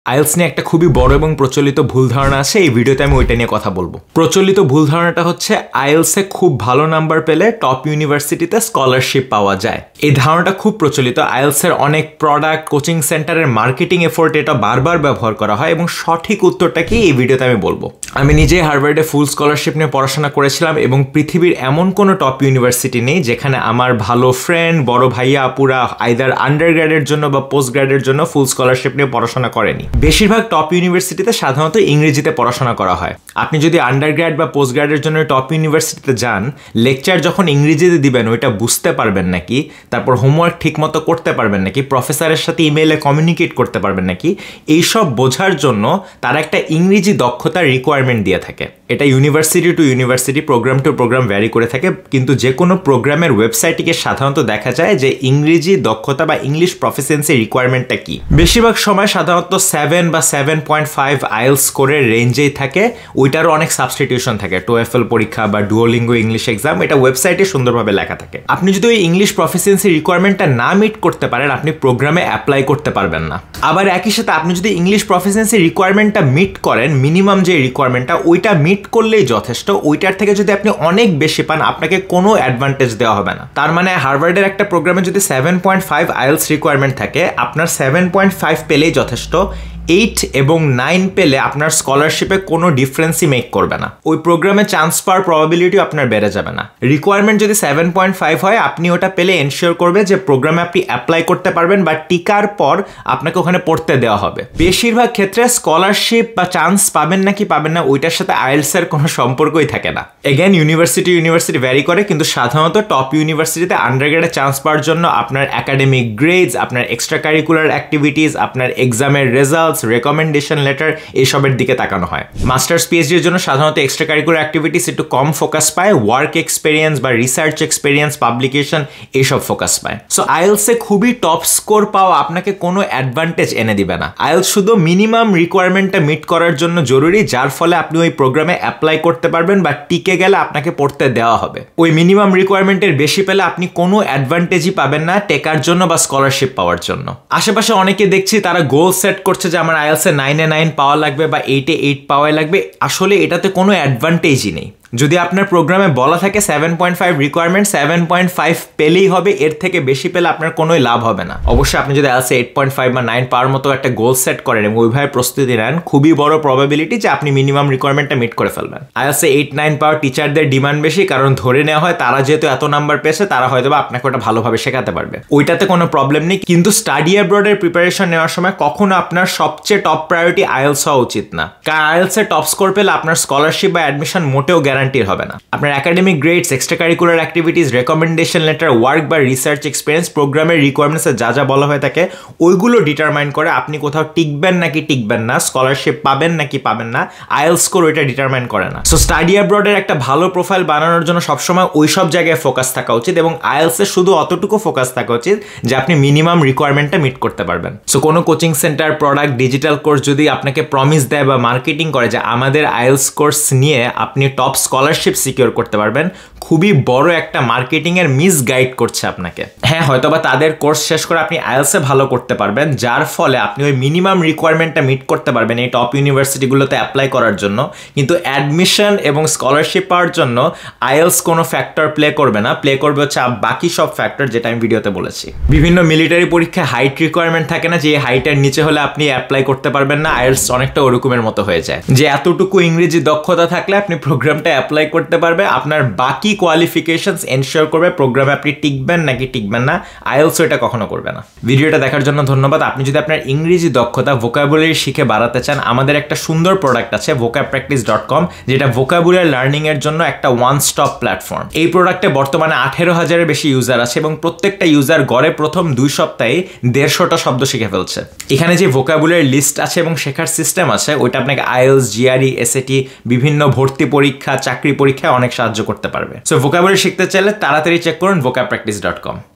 IELTS নিয়ে একটা খুবই বড় এবং প্রচলিত ভুল ধারণা আছে। এই ভিডিওতে আমি ওইটা নিয়ে কথা বলবো। প্রচলিত ভুল ধারণাটা হচ্ছে আইএলসে খুব ভালো নাম্বার পেলে টপ ইউনিভার্সিটিতে স্কলারশিপ পাওয়া যায়। এই ধারণাটা খুব প্রচলিত। আইএলসের অনেক প্রোডাক্ট, কোচিং সেন্টারের মার্কেটিং এফোর্ট এটা বারবার ব্যবহার করা হয় এবং সঠিক উত্তরটা কি এই ভিডিওতে আমি বলবো। আমি নিজেই হার্ভার্ডে ফুল স্কলারশিপ নিয়ে পড়াশোনা করেছিলাম এবং পৃথিবীর এমন কোনো টপ ইউনিভার্সিটি নেই যেখানে আমার ভালো ফ্রেন্ড, বড় ভাইয়া আপুরা আইদার আন্ডার গ্র্যাডের জন্য বা পোস্ট গ্র্যাডের জন্য ফুল স্কলারশিপ নিয়ে পড়াশোনা করেনি। বেশিরভাগ টপ ইউনিভার্সিটিতে সাধারণত ইংরেজিতে পড়াশোনা করা হয়। আপনি যদি আন্ডার গ্র্যাড বা পোস্ট গ্র্যাডের জন্য টপ ইউনিভার্সিটিতে যান, লেকচার যখন ইংরেজিতে দিবেন ওইটা বুঝতে পারবেন নাকি, তারপর হোমওয়ার্ক ঠিক মতো করতে পারবেন নাকি, প্রফেসরের সাথে ইমেইলে কমিউনিকেট করতে পারবেন নাকি, এইসব বোঝার জন্য তারা একটা ইংরেজি দক্ষতার রিকোয়ারমেন্ট দিয়ে থাকে। এটা university to university, program to program vary করে থাকে, কিন্তু যে কোনো প্রোগ্রামের ওয়েবসাইটে সাধারণত দেখা যায় যে ইংরেজি দক্ষতা বা ইংলিশ প্রফিসিয়েন্সি রিকোয়ারমেন্টটা কি। বেশিরভাগ সময় সাধারণত 7 বা 7.5 আইএলস স্কোরের রেঞ্জেই থাকে। ওইটারও অনেক সাবস্টিটিউশন থাকে, টোএফএল পরীক্ষা বা ডুওলিঙ্গো ইংলিশ এক্সাম, এটা ওয়েবসাইটে সুন্দরভাবে লেখা থাকে। আপনি যদি ওই ইংলিশ প্রফিসিয়েন্সি রিকোয়ারমেন্টটা না মিট করতে পারেন, আপনি প্রোগ্রামে অ্যাপ্লাই করতে পারবেন না। আবার একই সাথে আপনি যদি ইংলিশ প্রফিসিয়েন্সি রিকোয়ারমেন্টটা মিট করেন, মিনিমাম যে রিকোয়ারমেন্টটা ওইটা মিট করলেই যথেষ্ট। ওইটার থেকে যদি আপনি অনেক বেশি পান, আপনাকে কোনো অ্যাডভান্টেজ দেওয়া হবে না। তার মানে হার্ভার্ডের একটা প্রোগ্রামে যদি 7.5 আইএলস রিকোয়ারমেন্ট থাকে, আপনার 7.5 পেলেই যথেষ্ট। 8 এবং 9 পেলে আপনার স্কলারশিপে কোনো ডিফারেন্সই মেক করবে না। ওই প্রোগ্রামে চান্স পাওয়ার প্রবাবিলিটিও আপনার বেড়ে যাবে না। রিকোয়ারমেন্ট যদি 7.5 হয়, আপনি ওটা পেলে এনশিওর করবে যে প্রোগ্রামে আপনি অ্যাপ্লাই করতে পারবেন বা টিকার পর আপনাকে ওখানে পড়তে দেওয়া হবে। বেশিরভাগ ক্ষেত্রে স্কলারশিপ বা চান্স পাবেন নাকি পাবেন না ওইটার সাথে আইএলস এর কোনো সম্পর্কই থাকে না। এগেন ইউনিভার্সিটি ভ্যারি করে, কিন্তু সাধারণত টপ ইউনিভার্সিটিতে আন্ডারগ্রেডে চান্স পাওয়ার জন্য আপনার একাডেমিক গ্রেডস, আপনার এক্সট্রা কারিকুলার অ্যাক্টিভিটিস, আপনার এক্সামের রেজাল্টস, রেকমেন্ডেশন লেটার এসবের দিকে তাকানো হয়। মাস্টার্স পিএইচডির জন্য সাধারণত এক্সট্রা কারিকুলার অ্যাক্টিভিটিস একটু কম ফোকাস পায়, ওয়ার্ক এক্সপেরিয়েন্স বা রিসার্চ এক্সপেরিয়েন্স, পাবলিকেশন এইসব ফোকাস পায়। সো আইএলসে খুবই টপ স্কোর পাওয়া আপনাকে কোনো অ্যাডভান্টেজ এনে দিবে না। আইএলস শুধু মিনিমাম রিকোয়ারমেন্টটা মিট করার জন্য জরুরি, যার ফলে আপনি ওই প্রোগ্রামে অ্যাপ্লাই করতে পারবেন বা টিকে গেলে আপনাকে পড়তে দেওয়া হবে। ওই মিনিমাম রিকোয়ারমেন্টের বেশি পেলে আপনি কোনো অ্যাডভান্টেজই পাবেন না টেকার জন্য বা স্কলারশিপ পাওয়ার জন্য। আশেপাশে অনেকে দেখছি তারা গোল সেট করছে যে আমার আইএলসে 9-এ 9 পাওয়া লাগবে বা 8-এ 8 পাওয়া লাগবে। আসলে এটাতে কোনো অ্যাডভান্টেজই নেই। যদি আপনার প্রোগ্রামে বলা থাকে 7.5 রিকোয়ারমেন্ট, 7.5 পেলেই হবে, এর থেকে বেশি পেলে আপনার কোনোই লাভ হবে না। অবশ্যই আপনি যদি আইএলসে 8.5 বা 9 পাওয়ার মতো একটা গোল সেট করেন এবং ওইভাবে প্রস্তুতি নেন, খুবই বড় প্রবাবিলিটি যে আপনি মিনিমাম রিকোয়ারমেন্টটা মিট করে ফেলবেন। আইএলসে 8-9 পাওয়ার টিচারদের ডিমান্ড বেশি, কারণ ধরে নেওয়া হয় তারা যেহেতু এত নাম্বার পেয়েছে তারা হয়তো আপনাকে ওটা ভালোভাবে শেখাতে পারবে। ওইটাতে কোনো প্রবলেম নেই, কিন্তু স্টাডি অ্যাব্রডের প্রিপারেশন নেওয়ার সময় কখনো আপনার সবচেয়ে টপ প্রায়োরিটি আইএলস হওয়া উচিত না। কারণ আইএলসে টপ স্কোর পেলে আপনার স্কলারশিপ বা অ্যাডমিশন মোটেও গ্যারান্টির হবে না। আপনার academic grades, extra curricular activities, recommendation letter, work বা রিসার্চ এক্সপিরিয়েন্স, প্রোগ্রামের রিকোয়ারমেন্টসে যা যা বলা হয়ে থাকে ওইগুলো ডিটারমাইন করে আপনি কোথাও টিকবেন নাকি টিকবেন না, স্কলারশিপ পাবেন নাকি পাবেন না। আইএলস স্কোর ওইটা ডিটারমাইন করে না। সো স্টাডি অ্যাব্রডের একটা ভালো প্রোফাইল বানানোর জন্য সবসময় ওই সব জায়গায় ফোকাস থাকা উচিত এবং আইএলসে শুধু অতটুকু ফোকাস থাকা উচিত যে আপনি মিনিমাম রিকোয়ারমেন্টটা মিট করতে পারবেন। সো কোনো coaching centre, product, digital course যদি আপনাকে প্রমিস দেয় বা মার্কেটিং করে যে আমাদের আইএলস কোর্স নিয়ে আপনি টপ স্কলারশিপ সিকিউর করতে পারবেন, খুবই বড় একটা মার্কেটিং এর মিস গাইড করছে আপনাকে। হ্যাঁ, হয়তোবা তাদের কোর্স শেষ করে আপনি আইএলসে ভালো করতে পারবেন, যার ফলে আপনি ওই মিনিমাম রিকোয়ারমেন্টটা মিট করতে পারবেন এই টপ ইউনিভার্সিটিগুলোতে অ্যাপ্লাই করার জন্য, কিন্তু অ্যাডমিশন এবং স্কলারশিপ পাওয়ার জন্য আইএলস কোনো ফ্যাক্টর প্লে করবে না। প্লে করবে হচ্ছে বাকি সব ফ্যাক্টর যেটা আমি ভিডিওতে বলেছি। বিভিন্ন মিলিটারি পরীক্ষায় হাইট রিকোয়ারমেন্ট থাকে না, যে হাইটের নিচে হলে আপনি অ্যাপ্লাই করতে পারবেন না। আইএলস অনেকটা ওরকমের মতো হয়ে যায় যে এতটুকু ইংরেজি দক্ষতা থাকলে আপনি প্রোগ্রামটা অ্যাপ্লাই করতে পারবে। আপনার বাকি কোয়ালিফিকেশনস এনশিওর করবে প্রোগ্রামে আপনি টিকবেন নাকি টিকবেন না। আইএলস এটা কখনো করবে না। ভিডিওটা দেখার জন্য ধন্যবাদ। আপনি যদি আপনার ইংরেজি দক্ষতা, ভোকাবুলারি শিখে বাড়াতে চান, আমাদের একটা সুন্দর প্রোডাক্ট আছে vocabpractice.com, যেটা ভোকাবুলারি লার্নিং এর জন্য একটা ওয়ান স্টপ প্ল্যাটফর্ম। এই প্রোডাক্টে বর্তমানে 18,000-এর বেশি ইউজার আছে এবং প্রত্যেকটা ইউজার গড়ে প্রথম 2 সপ্তাহে 150টা শব্দ শিখে ফেলছে। এখানে যে ভোকাবুলারি লিস্ট আছে এবং শেখার সিস্টেম আছে ওইটা আপনাকে আইএলস, জিআরই, এসএটি, বিভিন্ন ভর্তি পরীক্ষা, চাকরি পরীক্ষায় অনেক সাহায্য করতে পারবে। সো ভোকাবুলারি শিখতে চাইলে তাড়াতাড়ি চেক করুন vocabpractice.com।